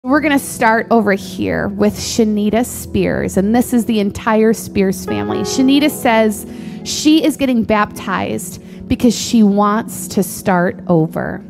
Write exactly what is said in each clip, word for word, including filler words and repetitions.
We're going to start over here with Shanita Spears, and this is the entire Spears family. Shanita says she is getting baptized because she wants to start over.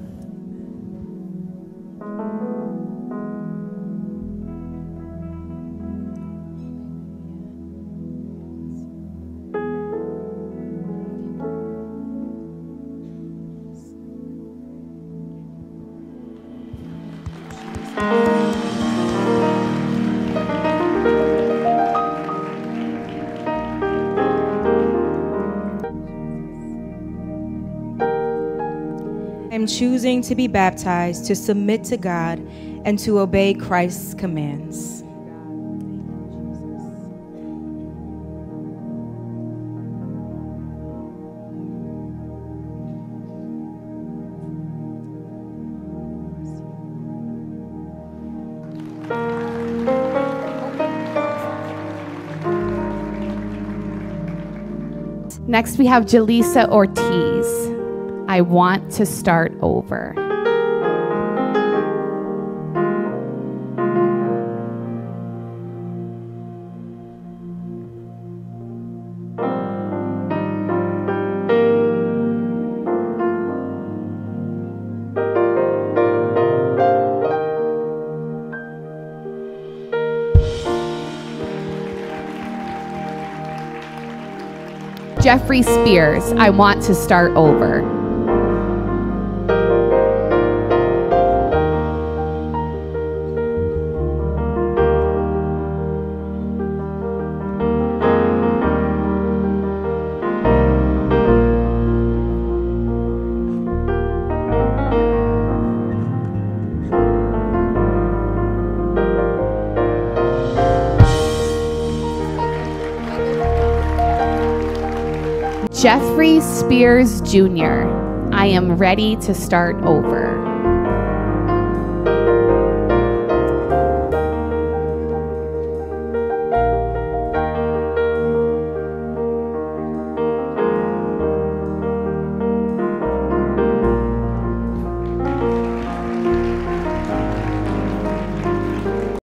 I'm choosing to be baptized to submit to God and to obey Christ's commands. Next, we have Jaleesa Ortiz. I want to start over. Jeffrey Spears, I want to start over. Jeffrey Spears Junior I am ready to start over.